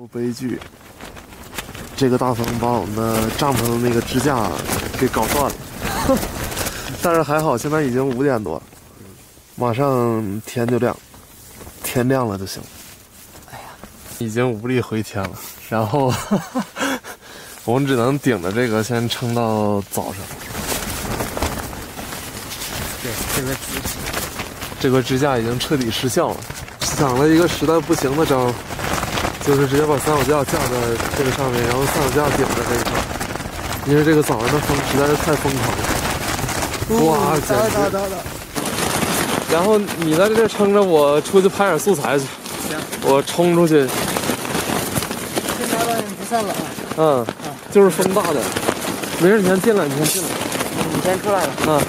悲剧，这个大风把我们的帐篷的那个支架给搞断了，但是还好，现在已经5点多了，马上天就亮，天亮了就行。哎呀，已经无力回天了，然后我们只能顶着这个先撑到早上。 对， 这个支架已经彻底失效了，想了一个实在不行的招。就是直接把三脚架架在这个上面，然后三脚架顶在这个上，因为这个早上的风实在是太疯狂了，哇，简直！然后你在这撑着，我出去拍点素材去。 行， 我冲出去。 这家的不算冷。 嗯，就是风大的。没事，你先进来，你先进来。 你先出来了。 嗯。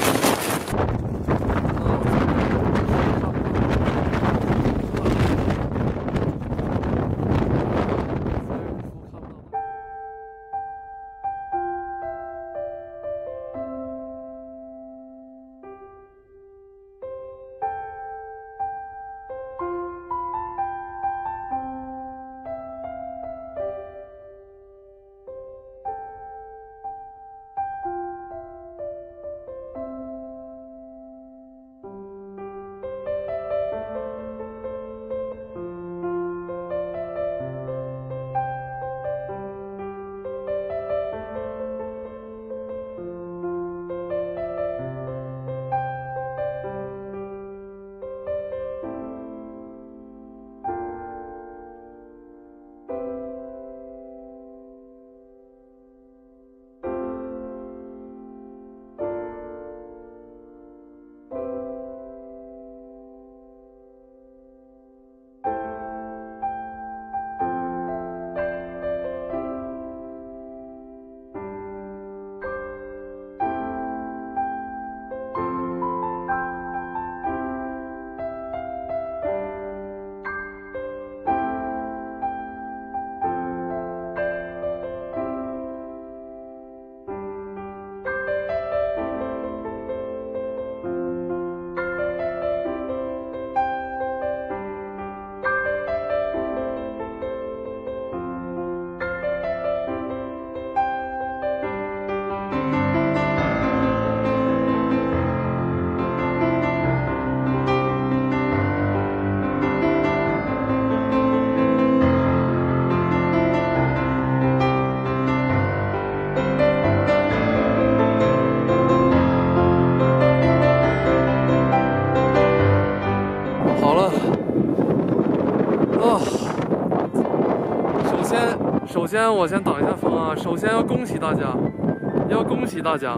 首先我先挡一下风啊！首先要恭喜大家，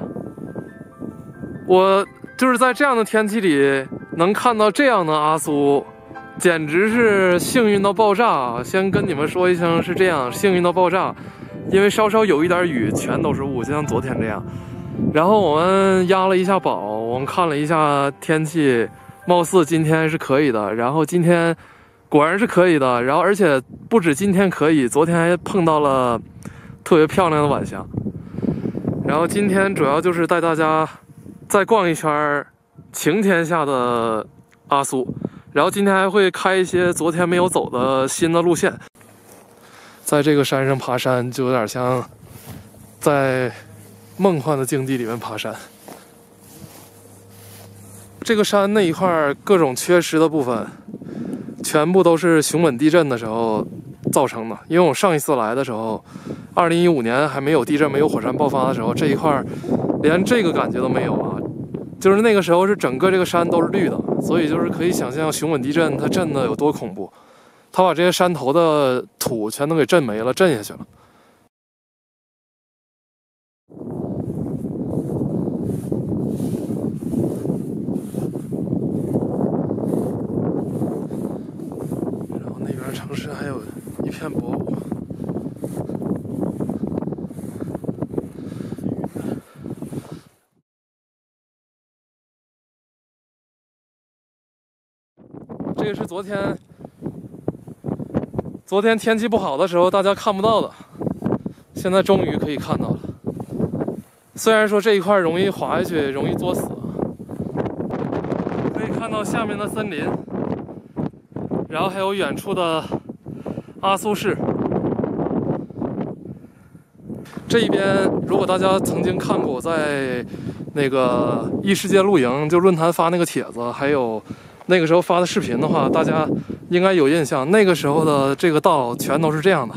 我就是在这样的天气里能看到这样的阿苏，简直是幸运到爆炸啊！先跟你们说一声是这样，幸运到爆炸，因为稍稍有一点雨，全都是雾，就像昨天这样。然后我们压了一下宝，我们看了一下天气，貌似今天是可以的。然后今天果然是可以的，然后而且不止今天可以，昨天还碰到了特别漂亮的晚霞。然后今天主要就是带大家再逛一圈晴天下的阿苏，然后今天还会开一些昨天没有走的新的路线。在这个山上爬山，就有点像在梦幻的境地里面爬山。这个山那一块各种缺失的部分，全部都是熊本地震的时候造成的。因为我上一次来的时候，2015年还没有地震、没有火山爆发的时候，这一块连这个感觉都没有啊。就是那个时候是整个这个山都是绿的，所以就是可以想象熊本地震它震的有多恐怖。它把这些山头的土全都给震没了，震下去了。然后那边城市还有一片薄雾。这个是昨天天气不好的时候大家看不到的，现在终于可以看到了。虽然说这一块容易滑下去，容易作死，可以看到下面的森林，然后还有远处的阿苏市， 这一边如果大家曾经看过我在那个异世界露营就论坛发那个帖子，还有那个时候发的视频的话，大家应该有印象。那个时候的这个道全都是这样的。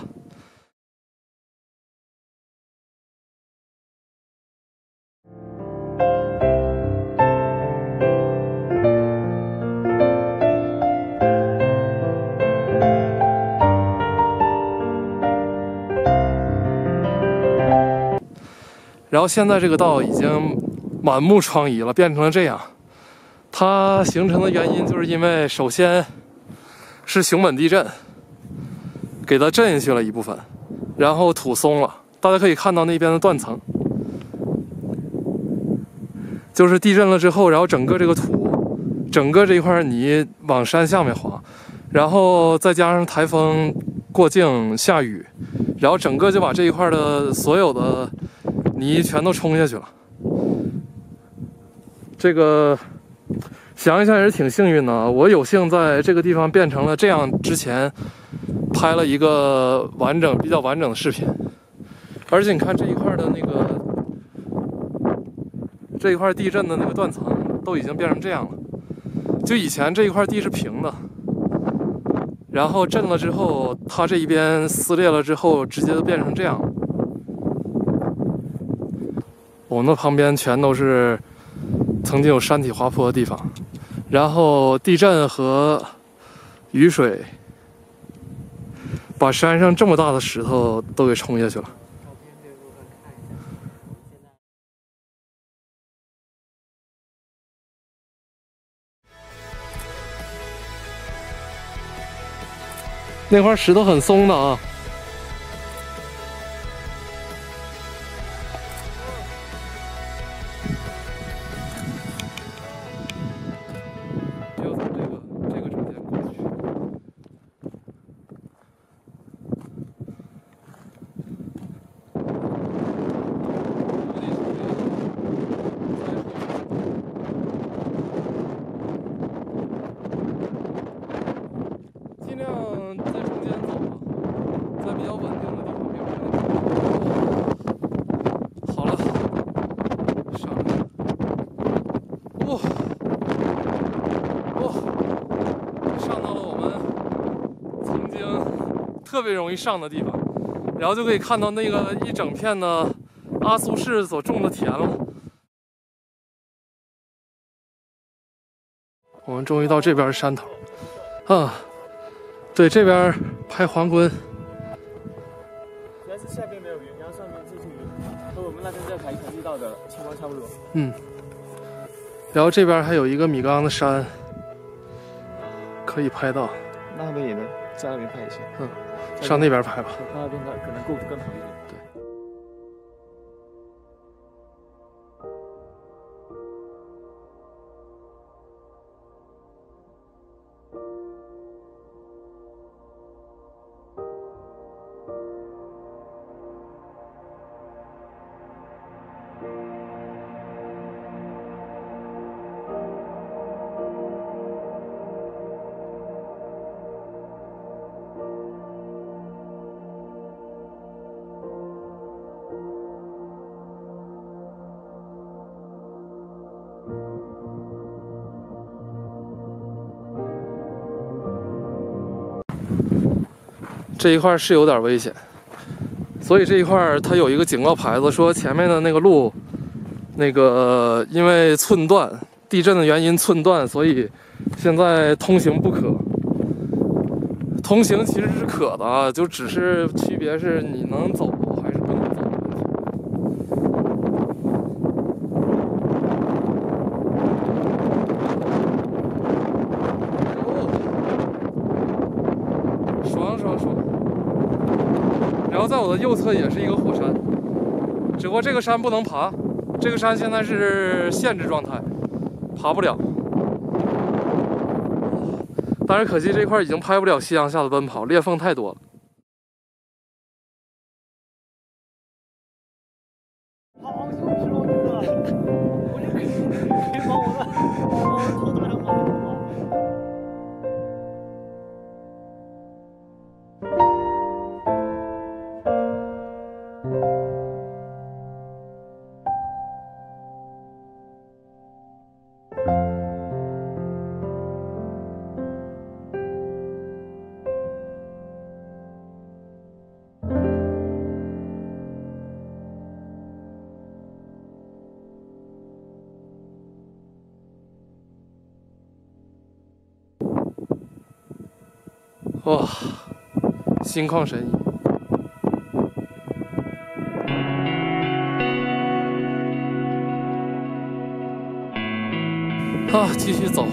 然后现在这个道已经满目疮痍了，变成了这样。它形成的原因就是因为首先是熊本地震给它震下去了一部分，然后土松了。大家可以看到那边的断层，就是地震了之后，然后整个这个土，整个这一块泥往山下面滑，然后再加上台风过境下雨，然后整个就把这一块的所有的泥全都冲下去了。这个想一想也是挺幸运的啊！我有幸在这个地方变成了这样，之前拍了一个比较完整的视频。而且你看这一块的那个这一块地震的那个断层都已经变成这样了。就以前这一块地是平的，然后震了之后，它这一边撕裂了之后，直接就变成这样了。我们的旁边全都是曾经有山体滑坡的地方，然后地震和雨水把山上这么大的石头都给冲下去了。那块石头很松的啊。要从这个中间过去。尽量在中间走吧，在比较稳定的地方，别好了，上来，哇，上到了我们曾经特别容易上的地方，然后就可以看到那个一整片的阿苏市所种的田了。我们终于到这边山头啊！对，这边拍黄昏。 主要是下边没有云，然后上面这些云和我们那边在排地道的情况差不多。 嗯。然后这边还有一个米缸的山，可以拍到。 那边也能在那边拍一下。 嗯，上那边拍吧。 那边可能够更好一点。 对。这一块是有点危险，所以这一块它有一个警告牌子，说前面的那个路，因为寸断，地震的原因寸断，所以现在通行不可。通行其实是可的啊，就只是区别是你能走还是不能走的问题。爽爽爽！然后在我的右侧也是一个火山，只不过这个山不能爬，这个山现在是限制状态，爬不了。但是可惜这块已经拍不了夕阳下的奔跑，裂缝太多了。 好羞耻，我觉得，我就别把我的头打上跑。 哇，心旷神怡。啊，继续走。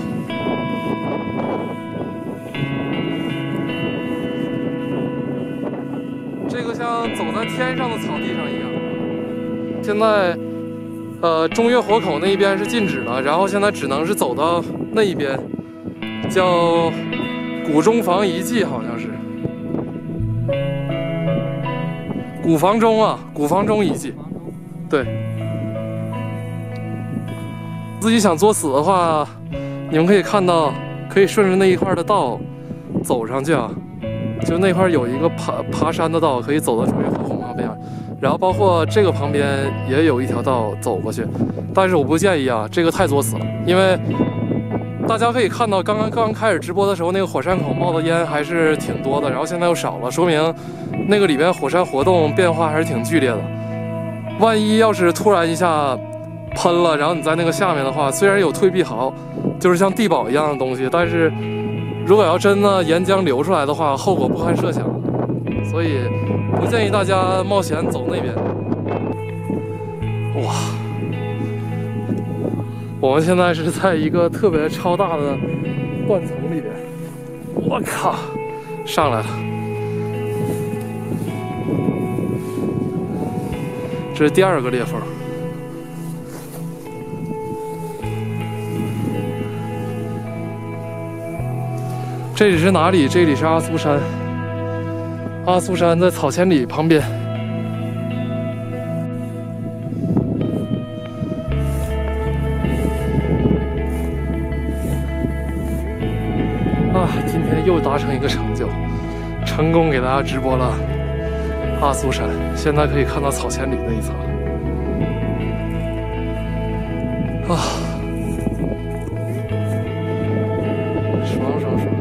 这个像走在天上的草地上一样。现在，中岳火口那一边是禁止的，然后现在只能是走到那一边，叫古中房遗迹，好像是。古房中啊，古房中遗迹，对。自己想作死的话，你们可以看到，可以顺着那一块的道走上去啊。就那块有一个爬山的道，可以走到中岳火口旁边，然后包括这个旁边也有一条道走过去。但是我不建议啊，这个太作死了，因为大家可以看到，刚开始直播的时候，那个火山口冒的烟还是挺多的，然后现在又少了，说明那个里边火山活动变化还是挺剧烈的。万一要是突然一下喷了，然后你在那个下面的话，虽然有退避壕，就是像地堡一样的东西，但是如果要真的岩浆流出来的话，后果不堪设想。所以不建议大家冒险走那边。哇，我们现在是在一个特别超大的断层里边。我靠，上来了。这是第二个裂缝。这里是哪里？这里是阿苏山。阿苏山在草千里旁边。啊，今天又达成一个成就，成功给大家直播了阿苏山。现在可以看到草千里那一侧。啊！爽爽爽！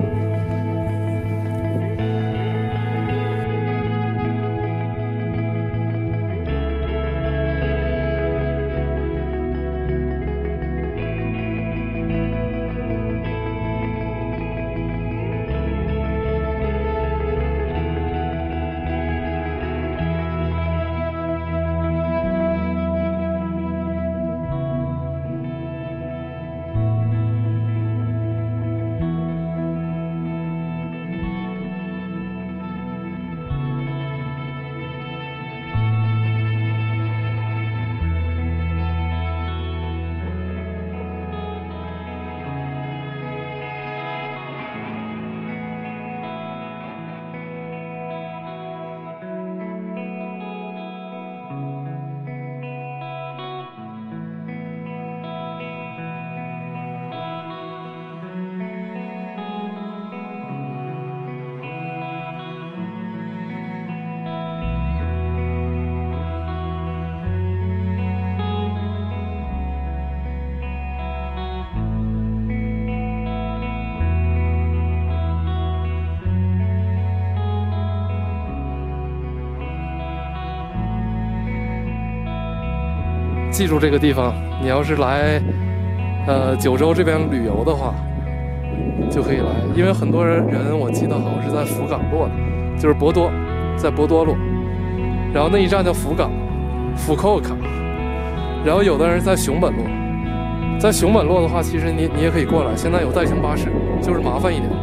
记住这个地方，你要是来九州这边旅游的话，就可以来，因为很多人我记得好像是在福冈落的，就是博多，在博多落，然后那一站叫福冈，福扣卡，然后有的人在熊本落，在熊本落的话，其实你也可以过来，现在有代行巴士，就是麻烦一点。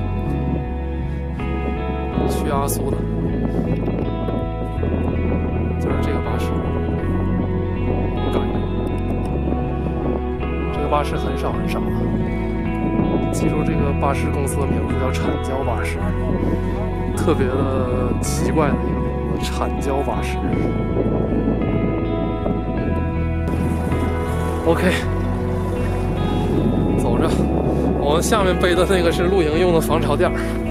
去阿苏的，就是这个巴士。巴士很少很少的，记住这个巴士公司的名字叫产交巴士，特别的奇怪的一个名字，产交巴士。OK， 走着，我们下面背的那个是露营用的防潮垫。